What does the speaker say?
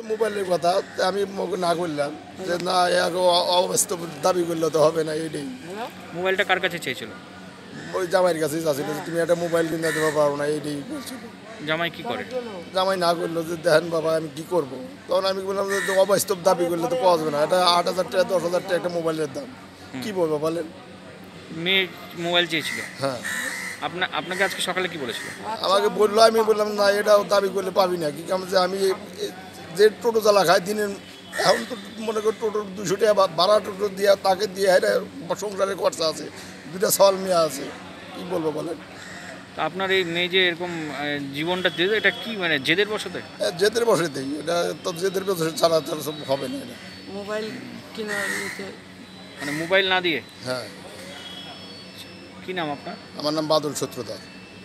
মোবাইলের কথা আমি না করলাম যে না অবাস্তব দাবি করলে তো হবে না এইটাই। মোবাইলটা কার কাছে চেয়েছিল? ওই জামাইয়ের কাছেই যাচ্ছিল যে তুমি একটা মোবাইল কিনে দেবো পারো না এইটাই বলছিল। জামাই কি করে? জামাই না করলো যে দেখেন বাবা আমি কি করবো, তখন আমি বললাম যে অবাস্তব দাবি করলে তো পাওয়া যাবে না, এটা 8,000 টাকা 10,000 টাকা একটা মোবাইলের দাম, কি বলবো বলেন। মেয়ে মোবাইল চেয়েছিল। হ্যাঁ আপনাকে আজকে সকালে কি বলেছিল? আমাকে বললো, আমি বললাম না এটাও দাবি করলে পাবি না, কি কারণ যে আমি যে টোটো চালা খাই দিনের, এখন তো মনে করি টোটোর 200 টাকা ভাড়া টোটো দিয়ে তাকে দিয়ে এটা সংসারের খরচা আছে, 2টা সওয়াল মেয়ে আছে, কি বলবো বলেন। তা আপনার এই মেয়ে যে এরকম জীবনটা দিল, এটা কি মানে জেদের বশতে? জেদের বসে দেই, এটা তো জেদের বসে ছাড়া ছাড়া সব হবে না এটা। মোবাইল কিনা নিতে মানে মোবাইল না দিয়ে? হ্যাঁ। কি নাম আপনার? আমার নাম বাদল সূত্রধার।